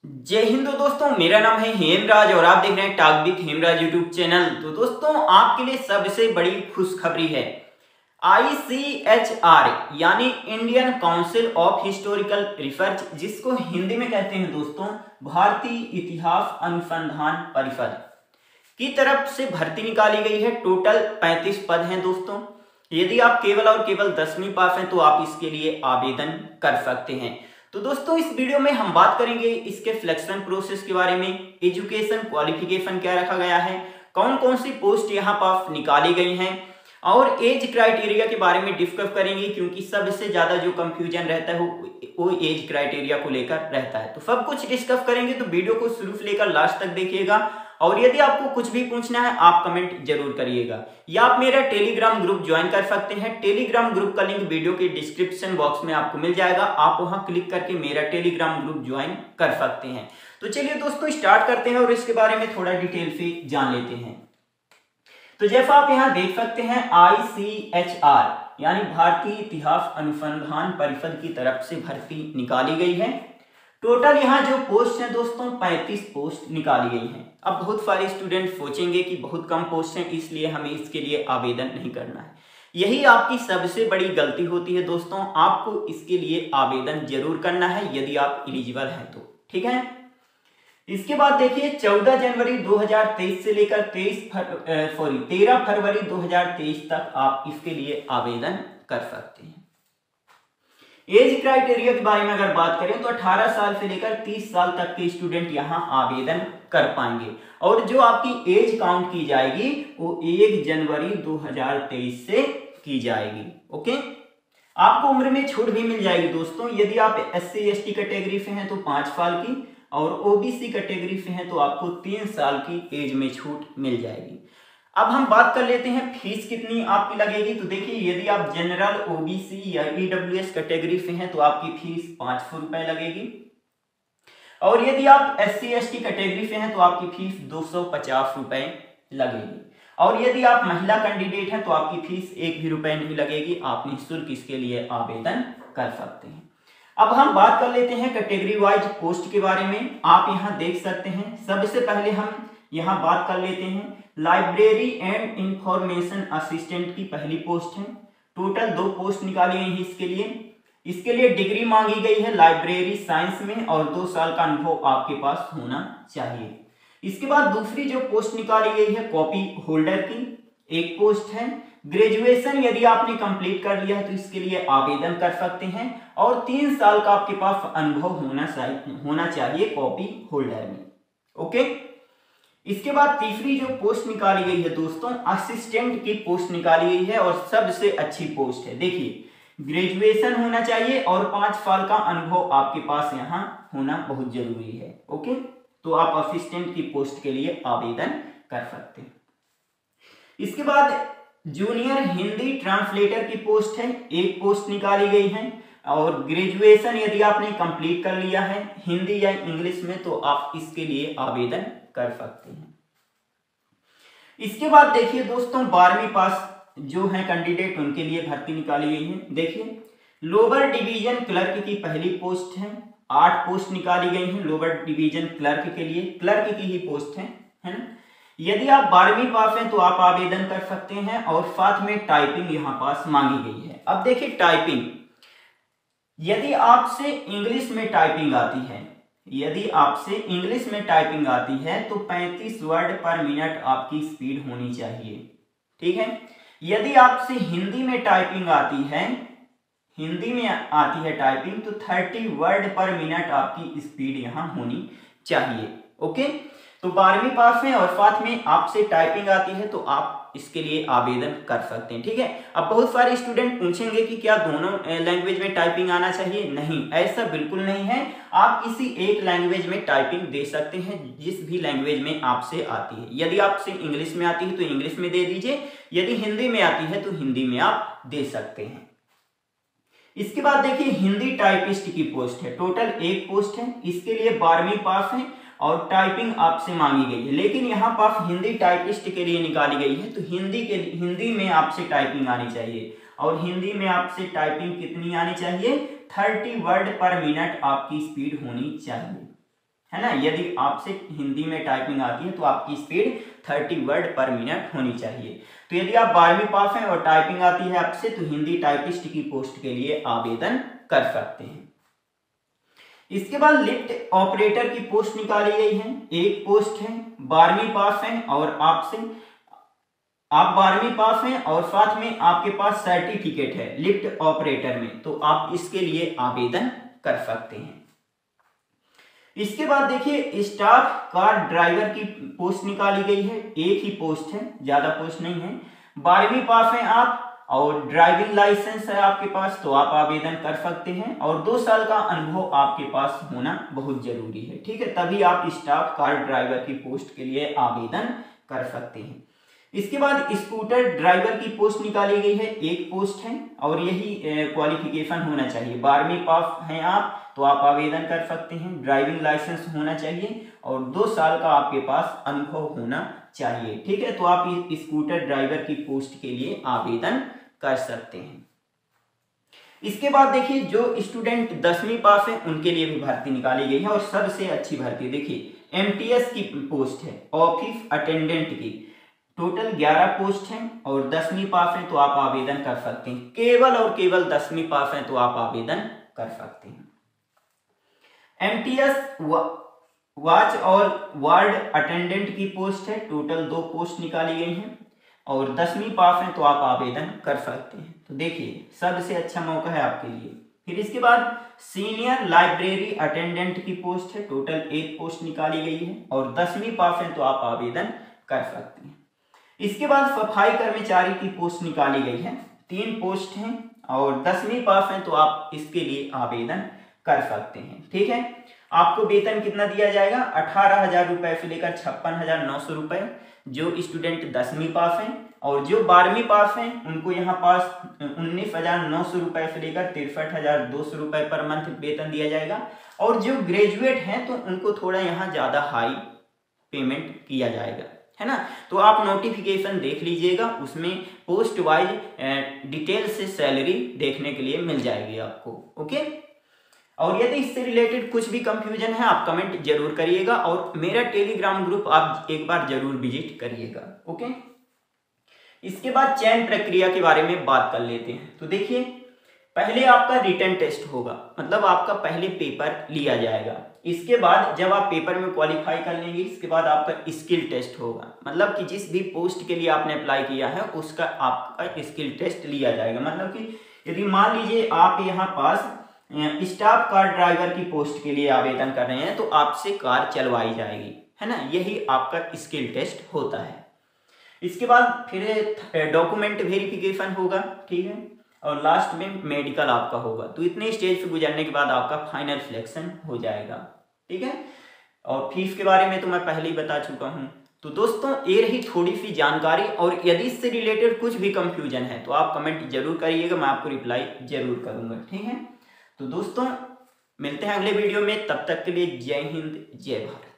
जय हिंद दोस्तों, मेरा नाम है हेमराज और आप देख रहे हैं talk with Hemraj YouTube channel. तो दोस्तों, आपके लिए सबसे बड़ी खुशखबरी है। ICHR यानी Indian council of historical research, जिसको हिंदी में कहते हैं दोस्तों भारतीय इतिहास अनुसंधान परिषद की तरफ से भर्ती निकाली गई है। टोटल 35 पद हैं दोस्तों। यदि आप केवल और केवल 10वीं पास हैं तो आप इसके लिए आवेदन कर सकते हैं। तो दोस्तों, इस वीडियो में हम बात करेंगे इसके सिलेक्शन प्रोसेस के बारे में, एजुकेशन क्वालिफिकेशन क्या रखा गया है, कौन कौन सी पोस्ट यहाँ पर निकाली गई हैं और एज क्राइटेरिया के बारे में डिस्कस करेंगे, क्योंकि सबसे ज्यादा जो कंफ्यूजन रहता है वो एज क्राइटेरिया को लेकर रहता है। तो सब कुछ डिस्कस करेंगे, तो वीडियो को शुरू से लेकर लास्ट तक देखिएगा। और यदि आपको कुछ भी पूछना है आप कमेंट जरूर करिएगा, या आप मेरा टेलीग्राम ग्रुप ज्वाइन कर सकते हैं। टेलीग्राम ग्रुप का लिंक वीडियो के डिस्क्रिप्शन बॉक्स में आपको मिल जाएगा, आप वहां क्लिक करके मेरा टेलीग्राम ग्रुप ज्वाइन कर सकते हैं। तो चलिए दोस्तों, स्टार्ट करते हैं और इसके बारे में थोड़ा डिटेल से जान लेते हैं। तो जैसा आप यहाँ देख सकते हैं, ICHR यानी भारतीय इतिहास अनुसंधान परिषद की तरफ से भर्ती निकाली गई है। टोटल यहाँ जो पोस्ट है दोस्तों 35 पोस्ट निकाली गई हैं। अब बहुत सारे स्टूडेंट सोचेंगे कि बहुत कम पोस्ट हैं, इसलिए हमें इसके लिए आवेदन नहीं करना है। यही आपकी सबसे बड़ी गलती होती है दोस्तों। आपको इसके लिए आवेदन जरूर करना है यदि आप एलिजिबल हैं तो, ठीक है। इसके बाद देखिए, 14 जनवरी 2023 से लेकर 13 फरवरी 2023 तक आप इसके लिए आवेदन कर सकते हैं। एज क्राइटेरिया के बारे में अगर बात करें तो 18 साल से लेकर 30 साल तक के स्टूडेंट यहां आवेदन कर पाएंगे, और जो आपकी एज काउंट की जाएगी वो 1 जनवरी 2023 से की जाएगी। ओके, आपको उम्र में छूट भी मिल जाएगी दोस्तों। यदि आप SC ST कैटेगरी से हैं तो 5 साल की, और OBC कैटेगरी से हैं तो आपको 3 साल की एज में छूट मिल जाएगी। अब हम बात कर लेते हैं फीस कितनी आपकी लगेगी। तो देखिए, यदि आप जनरल, OBC या EWS कैटेगरी से हैं तो आपकी फीस 500 रुपए लगेगी, और यदि आप SC ST कैटेगरी से हैं तो आपकी फीस 250 रुपए लगेगी, और यदि आप महिला कैंडिडेट हैं तो आपकी फीस 1 भी रुपए नहीं लगेगी। आप निःशुल्क इसके लिए आवेदन कर सकते हैं। अब हम बात कर लेते हैं कैटेगरी वाइज पोस्ट के बारे में। आप यहाँ देख सकते हैं, सबसे पहले हम यहाँ बात कर लेते हैं लाइब्रेरी एंड इंफॉर्मेशन असिस्टेंट की पहली पोस्ट है। टोटल 2 पोस्ट निकाली गई है इसके लिए डिग्री मांगी गई है लाइब्रेरी साइंस में, और 2 साल का अनुभव आपके पास होना चाहिए। इसके बाद दूसरी जो पोस्ट निकाली गई है कॉपी होल्डर की, एक पोस्ट है। ग्रेजुएशन यदि आपने कंप्लीट कर लिया है तो इसके लिए आवेदन कर सकते हैं, और 3 साल का आपके पास अनुभव होना चाहिए कॉपी होल्डर में। ओके, इसके बाद तीसरी जो पोस्ट निकाली गई है दोस्तों, असिस्टेंट की पोस्ट निकाली गई है, और सबसे अच्छी पोस्ट है। देखिए, ग्रेजुएशन होना चाहिए और 5 साल का अनुभव आपके पास यहाँ होना बहुत जरूरी है। ओके, तो आप असिस्टेंट की पोस्ट के लिए आवेदन कर सकते हैं। इसके बाद जूनियर हिंदी ट्रांसलेटर की पोस्ट है, एक पोस्ट निकाली गई है, और ग्रेजुएशन यदि आपने कंप्लीट कर लिया है हिंदी या इंग्लिश में तो आप इसके लिए आवेदन कर सकते हैं। इसके बाद देखिए दोस्तों, 12वीं पास जो है कैंडिडेट उनके लिए भर्ती निकाली गई है। देखिए, लोअर डिवीजन क्लर्क की पहली पोस्ट है। 8 पोस्ट निकाली गई हैं लोअर डिवीजन क्लर्क के लिए, क्लर्क की ही पोस्ट है ना। यदि आप 12वीं पास हैं तो आप आवेदन कर सकते हैं, और साथ में टाइपिंग यहाँ पास मांगी गई है। अब देखिए, टाइपिंग यदि आपसे इंग्लिश में टाइपिंग आती है तो 35 वर्ड पर मिनट आपकी स्पीड होनी चाहिए, ठीक है। यदि आपसे हिंदी में आती है टाइपिंग तो 30 वर्ड पर मिनट आपकी स्पीड यहाँ होनी चाहिए। ओके, तो 12वीं पास में और साथ में आपसे टाइपिंग आती है तो आप इसके लिए आवेदन कर सकते हैं, ठीक है। अब बहुत सारे स्टूडेंट पूछेंगे कि क्या दोनों लैंग्वेज में टाइपिंग आना चाहिए? नहीं, ऐसा बिल्कुल नहीं है। आप किसी एक लैंग्वेज में टाइपिंग दे सकते हैं, जिस भी लैंग्वेज में आपसे आती है। यदि आपसे इंग्लिश में आती है तो इंग्लिश में दे दीजिए, यदि हिंदी में आती है तो हिंदी में आप दे सकते हैं। इसके बाद देखिए, हिंदी टाइपिस्ट की पोस्ट है। टोटल 1 पोस्ट है, इसके लिए 12वीं पास है और टाइपिंग आपसे मांगी गई है, लेकिन यहाँ पास हिंदी टाइपिस्ट के लिए निकाली गई है। तो हिंदी में आपसे टाइपिंग आनी चाहिए, और हिंदी में आपसे टाइपिंग कितनी आनी चाहिए? 30 वर्ड पर मिनट आपकी स्पीड होनी चाहिए, है ना। यदि आपसे हिंदी में टाइपिंग आती है तो आपकी स्पीड 30 वर्ड पर मिनट होनी चाहिए। तो यदि आप 12वीं पास हैं और टाइपिंग आती है आपसे तो हिंदी टाइपिस्ट की पोस्ट के लिए आवेदन कर सकते हैं। इसके बाद लिफ्ट ऑपरेटर की पोस्ट निकाली गई है। एक पोस्ट है, 12वीं पास हैं और आप 12वीं पास हैं और साथ में आपके पास सर्टिफिकेट है लिफ्ट ऑपरेटर में, तो आप इसके लिए आवेदन कर सकते हैं। इसके बाद देखिए स्टाफ कार ड्राइवर की पोस्ट निकाली गई है। एक ही पोस्ट है, ज्यादा पोस्ट नहीं है। 12वीं पास हैं आप और ड्राइविंग लाइसेंस है आपके पास, तो आप आवेदन कर सकते हैं और 2 साल का अनुभव आपके पास होना बहुत जरूरी है, ठीक है। तभी आप स्टाफ कार ड्राइवर की पोस्ट के लिए आवेदन कर सकते हैं। इसके बाद स्कूटर ड्राइवर की पोस्ट निकाली गई है। एक पोस्ट है और यही क्वालिफिकेशन होना चाहिए। 12वीं पास हैं आप तो आप आवेदन कर सकते हैं। ड्राइविंग लाइसेंस होना चाहिए और 2 साल का आपके पास अनुभव होना चाहिए, ठीक है। तो आप स्कूटर ड्राइवर की पोस्ट के लिए आवेदन कर सकते हैं। इसके बाद देखिए जो स्टूडेंट 10वीं पास है उनके लिए भी भर्ती निकाली गई है और सबसे अच्छी भर्ती देखिए एमटीएस की पोस्ट है, ऑफिस अटेंडेंट की। टोटल 11 पोस्ट हैं और 10वीं पास हैं तो आप आवेदन कर सकते हैं। केवल और केवल 10वीं पास हैं तो आप आवेदन कर सकते हैं। एमटीएस वॉच और वार्ड अटेंडेंट की पोस्ट है। टोटल 2 पोस्ट निकाली गई हैं और 10वीं पास हैं तो आप आवेदन कर सकते हैं। तो देखिए सबसे अच्छा मौका है आपके लिए। फिर इसके बाद सीनियर लाइब्रेरी अटेंडेंट की पोस्ट है। टोटल 1 पोस्ट निकाली गई है और 10वीं पास हैं तो आप आवेदन कर सकते हैं। इसके बाद सफाई कर्मचारी की पोस्ट निकाली गई है। 3 पोस्ट हैं और 10वीं पास हैं तो आप इसके लिए आवेदन कर सकते हैं, ठीक है। आपको वेतन कितना दिया जाएगा? 18,000 रुपए से लेकर 56,900 रुपए जो स्टूडेंट 10वीं पास हैं, और जो 12वीं पास हैं उनको यहाँ पास 19,900 रुपए से लेकर 63,200 रुपए पर मंथ वेतन दिया जाएगा। और जो ग्रेजुएट हैं तो उनको थोड़ा यहाँ ज्यादा हाई पेमेंट किया जाएगा, है ना। तो आप नोटिफिकेशन देख लीजिएगा, उसमें पोस्ट वाइज डिटेल से सैलरी देखने के लिए मिल जाएगी आपको, ओके। और यदि इससे रिलेटेड कुछ भी कंफ्यूजन है आप कमेंट जरूर करिएगा और मेरा टेलीग्राम ग्रुप आप एक बार जरूर विजिट करिएगा, ओके। इसके बाद चयन प्रक्रिया के बारे में बात कर लेते हैं। तो देखिए पहले आपका रिटन टेस्ट होगा, मतलब आपका पहले पेपर लिया जाएगा। इसके बाद जब आप पेपर में क्वालिफाई कर लेंगे इसके बाद आपका स्किल टेस्ट होगा, मतलब कि जिस भी पोस्ट के लिए आपने अप्लाई किया है उसका आपका स्किल टेस्ट लिया जाएगा। मतलब कि यदि मान लीजिए आप यहाँ पास स्टाफ कार ड्राइवर की पोस्ट के लिए आवेदन कर रहे हैं तो आपसे कार चलवाई जाएगी, है ना। यही आपका स्किल टेस्ट होता है। इसके बाद फिर डॉक्यूमेंट वेरिफिकेशन होगा, ठीक है, और लास्ट में मेडिकल आपका होगा। तो इतने स्टेज से गुजरने के बाद आपका फाइनल सिलेक्शन हो जाएगा, ठीक है। और फीस के बारे में तो मैं पहले ही बता चुका हूँ। तो दोस्तों ये रही थोड़ी सी जानकारी, और यदि इससे रिलेटेड कुछ भी कंफ्यूजन है तो आप कमेंट जरूर करिएगा, मैं आपको रिप्लाई जरूर करूँगा, ठीक है। तो दोस्तों मिलते हैं अगले वीडियो में, तब तक के लिए जय हिंद जय भारत।